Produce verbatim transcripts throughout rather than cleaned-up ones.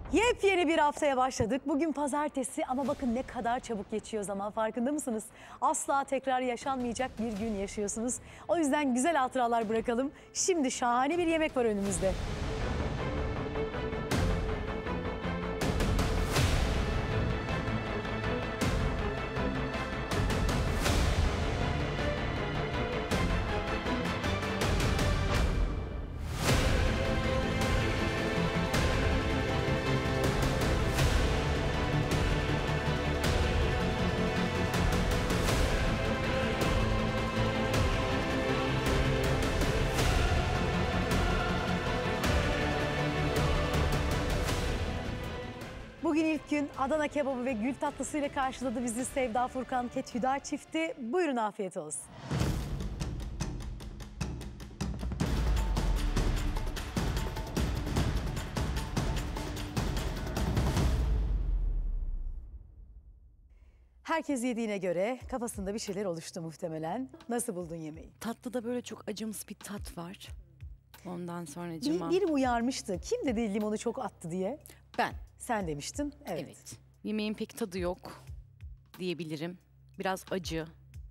Yepyeni bir haftaya başladık. Bugün pazartesi ama bakın ne kadar çabuk geçiyor zaman, farkında mısınız? Asla tekrar yaşanmayacak bir gün yaşıyorsunuz. O yüzden güzel hatıralar bırakalım. Şimdi şahane bir yemek var önümüzde. Bugün ilk gün Adana kebabı ve gül tatlısıyla karşıladı bizi Sevda Furkan Ket Hüda çifti. Buyurun, afiyet olsun. Herkes yediğine göre kafasında bir şeyler oluştu muhtemelen. Nasıl buldun yemeği? Tatlıda böyle çok acımsı bir tat var. Ondan sonra Bir, cima. biri uyarmıştı. Kim dedi limonu çok attı diye? Ben. Sen demiştin. Evet. Evet. Yemeğin pek tadı yok diyebilirim. Biraz acı.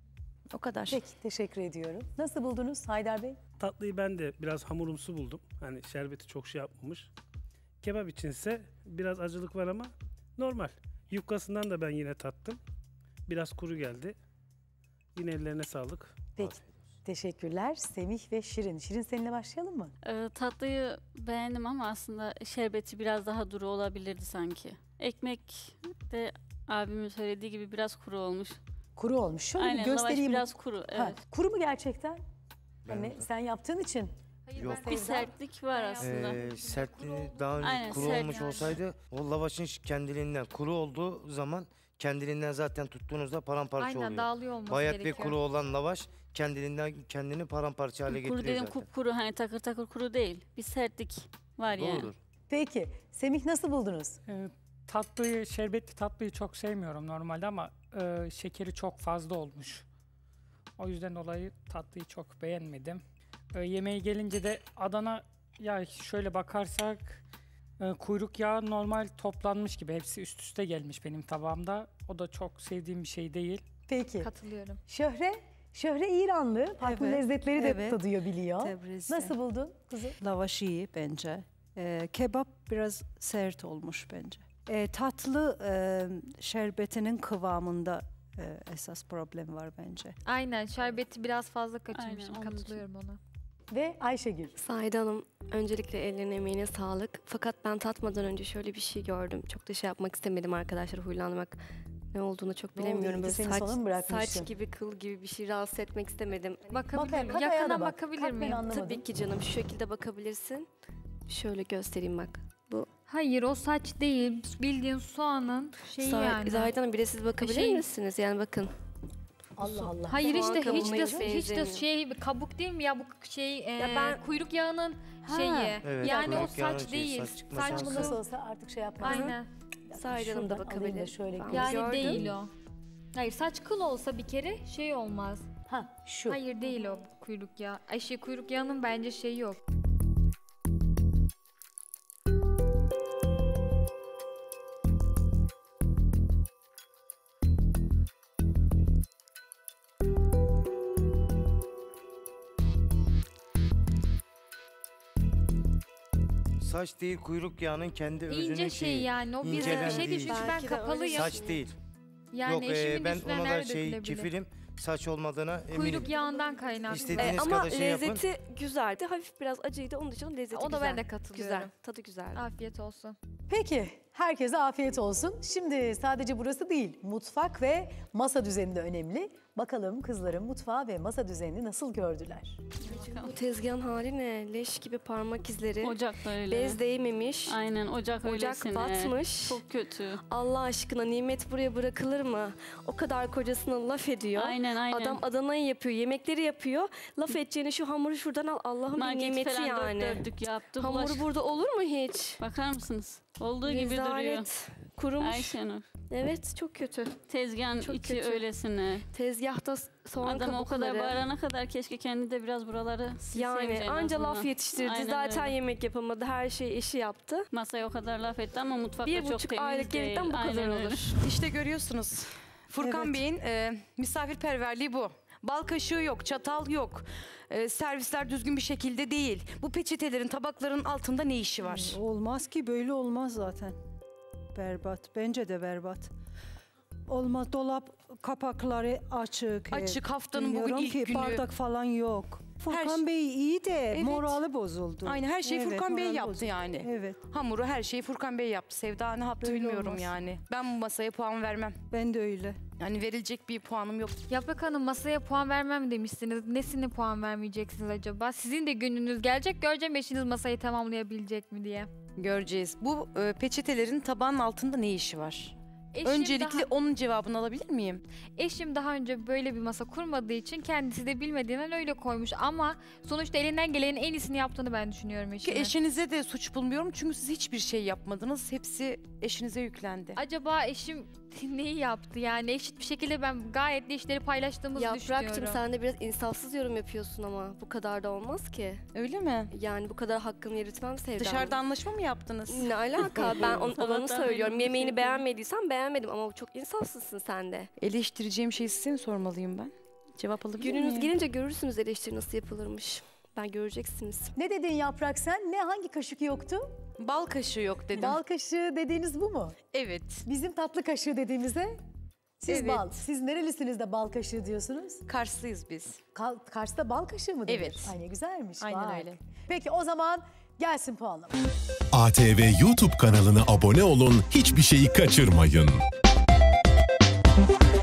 O kadar. Peki, teşekkür ediyorum. Nasıl buldunuz Haydar Bey? Tatlıyı ben de biraz hamurumsu buldum. Hani şerbeti çok şey yapmamış. Kebap içinse biraz acılık var ama normal. Yufkasından da ben yine tattım. Biraz kuru geldi. Yine ellerine sağlık. Peki, teşekkürler. Semih ve Şirin. Şirin, seninle başlayalım mı? Ee, tatlıyı beğendim ama aslında şerbeti biraz daha duru olabilirdi sanki. Ekmek de abimin söylediği gibi biraz kuru olmuş. Kuru olmuş. Şöyle Aynen, bir göstereyim. lavaş biraz kuru, evet. Ha, kuru mu gerçekten? Ben Hani de. sen yaptığın için. Hayır, Yok. bir sertlik var aslında. Ee, sertliği daha önce Aynen, kuru sert olmuş yani. olsaydı o lavaşın kendiliğinden kuru olduğu zaman kendiliğinden zaten tuttuğunuzda paramparça Aynen, oluyor. dağılıyor olması Bayat gerekiyor. ve kuru olan lavaş kendiliğinden kendini paramparça hale Kuru getiriyor dedim, zaten. kupkuru, hani takır takır kuru değil. Bir sertlik var yani. Doğrudur. Peki, Semih nasıl buldunuz? Ee, tatlıyı, şerbetli tatlıyı çok sevmiyorum normalde ama e, şekeri çok fazla olmuş. O yüzden dolayı tatlıyı çok beğenmedim. E, yemeğe gelince de Adana, ya şöyle bakarsak e, kuyruk yağı normal toplanmış gibi. Hepsi üst üste gelmiş benim tabağımda. O da çok sevdiğim bir şey değil. Peki. Katılıyorum. Şöhre, Şöhre İranlı. Farklı Evet, lezzetleri de evet. tadıyor, biliyor. Tebriz'de. Nasıl buldun kızım? Lavaş iyi bence. Ee, kebap biraz sert olmuş bence. Ee, tatlı e, şerbetinin kıvamında e, esas problem var bence. Aynen, şerbeti biraz fazla kaçırmışım. Aynen, onun Katılıyorum ona. Ve Ayşegül. Saide Hanım, öncelikle ellerine emeğine sağlık. Fakat ben tatmadan önce şöyle bir şey gördüm. Çok da şey yapmak istemedim arkadaşlar, huylanmak. Ne olduğunu çok Ne oldu? bilemiyorum. İlki Böyle senin sona mı bırakmışsın? saç gibi, kıl gibi bir şey rahatsız etmek istemedim. Bakabilir Bak, miyim? kalk ayağa da Yakından bak. bakabilir Kalk, ben miyim? anlamadım. Tabii ki canım, şu şekilde bakabilirsin. Şöyle göstereyim bak. Bu Hayır, o saç değil. Bildiğin soğanın şeyi Sa- yani. Zahide Hanım, bir de siz bakabilir Şey- misiniz? Yani bakın. Allah Allah. Hayır, Soğan işte hiç kabuğuna de hiç hiç de benzemiyor. şey kabuk değil mi ya, bu şey e, Ya ben- kuyruk yağının şeyi. Evet, yani o kuyruk yağının saç şeyi, değil. saç çıkması Saç Ama bu lazım. nasıl olsa artık şey yapmaz. Aynen. Zahide Hanım da Şuradan alayım da bakabilir. şöyle Ben Yani gördüm. değil o. Hayır, saç kıl olsa bir kere şey olmaz. Ha, şu. Hayır, değil o kuyruk yağı. Ay şey, kuyruk yağının bence şeyi yok. Saç değil, kuyruk yağının kendi özünün İnce şey şeyi. yani, o bir İnceden şey değil değil. çünkü ben Belki de öyle. kapalıyım. Saç değil. Yani Yok, e, eşimin ben üstüne ona da nerede şey dökülebilir? kefilim. Saç olmadığına eminim. Kuyruk yağından kaynaklı. İstediğiniz Ee, ama kadar şey yapın. lezzeti güzeldi. Hafif biraz acıydı. Onun dışında lezzeti Ona güzel. ben de katılıyorum. Güzel. Tadı güzeldi. Afiyet olsun. Peki, herkese afiyet olsun. Şimdi sadece burası değil, mutfak ve masa düzeni de önemli. Bakalım kızların mutfağı ve masa düzenini nasıl gördüler? Bu tezgahın hali ne? Leş gibi parmak izleri. Ocak da öyle. Bez değmemiş. Aynen, ocak Ocak öylesine. batmış. Çok kötü. Allah aşkına, nimet buraya bırakılır mı? O kadar kocasına laf ediyor. Aynen, aynen. Adam Adana'yı yapıyor, yemekleri yapıyor. Laf edeceğine şu hamuru şuradan al. Allah'ın bir Market nimeti falan yani. dört dörtlük yaptı. Hamuru Bulaş- burada olur mu hiç? Bakar mısınız? Olduğu gibi duruyor. Rezalet. Kurumuş. Ayşenur. Evet çok kötü. Tezgahın Çok içi kötü. öylesine. Tezgahta soğan Adam o kadar kabukları. bağırana kadar keşke kendi de biraz buraları silseymiş Yani en anca azından. laf yetiştirdi. Aynen Zaten öyle. yemek yapamadı. Her şeyi eşi yaptı. Masaya o kadar laf etti ama mutfakta Bir çok buçuk temiz aylık değil. gerekten bu kadar Aynen öyle. olur. İşte görüyorsunuz. Furkan Evet. Bey'in e, misafirperverliği bu. Bal kaşığı yok, çatal yok. E, servisler düzgün bir şekilde değil. Bu peçetelerin, tabakların altında ne işi var? Olmaz ki, böyle olmaz zaten. Berbat. Bence de berbat. Olmaz, dolap kapakları açık. Açık, haftanın bugün Bilmiyorum ilk ki, günü. bardak falan yok. Furkan şey- Bey iyi de Evet. morali bozuldu. Aynen, her şeyi Evet, Furkan Bey morali yaptı bozuldu. yani. Evet, Hamuru, her şeyi Furkan Bey yaptı. Sevda ne yaptı Böyle bilmiyorum olmaz. yani. Ben bu masaya puan vermem. ben de öyle. Yani verilecek bir puanım yok. Yaprak Hanım masaya puan vermem demişsiniz. Nesine puan vermeyeceksiniz acaba? Sizin de gününüz gelecek. Göreceğim eşiniz masayı tamamlayabilecek mi diye. Göreceğiz. Bu e, peçetelerin tabağın altında ne işi var? Eşim Öncelikle daha, onun cevabını alabilir miyim? eşim daha önce böyle bir masa kurmadığı için kendisi de bilmediğinden öyle koymuş. Ama sonuçta elinden gelenin en iyisini yaptığını ben düşünüyorum Ki eşimin. eşinize de suç bulmuyorum çünkü siz hiçbir şey yapmadınız. Hepsi eşinize yüklendi. Acaba eşim neyi yaptı? Yani eşit bir şekilde ben gayet de işleri paylaştığımızı Yaprakçım düşünüyorum. sen de biraz insafsız yorum yapıyorsun ama. Bu kadar da olmaz ki. Öyle mi? Yani bu kadar hakkımı yürütmem Sevda. Dışarıda anlaşma mı yaptınız? Ne alaka? Ben on, Sabahtan olanı söylüyorum. benim bir Yemeğini şey beğenmediysen beğenmedim ama çok insafsızsın sen de. Eleştireceğim şeyi size mi sormalıyım ben? Cevap alabilir Gününüz miyim? gelince görürsünüz eleştiri nasıl yapılırmış. Ben göreceksiniz. Ne dedin Yaprak sen? Ne, hangi kaşık yoktu? Bal kaşığı yok dedim. Bal kaşığı dediğiniz bu mu? Evet. Bizim tatlı kaşığı dediğimizde siz Evet. bal. Siz nerelisiniz de bal kaşığı diyorsunuz? Karşıyız biz. Ka- Kars'ta bal kaşığı mı denir? Evet. Ay ne güzelmiş. Aynen bak. öyle. Peki o zaman gelsin puanlama. A T V YouTube kanalına abone olun, hiçbir şeyi kaçırmayın.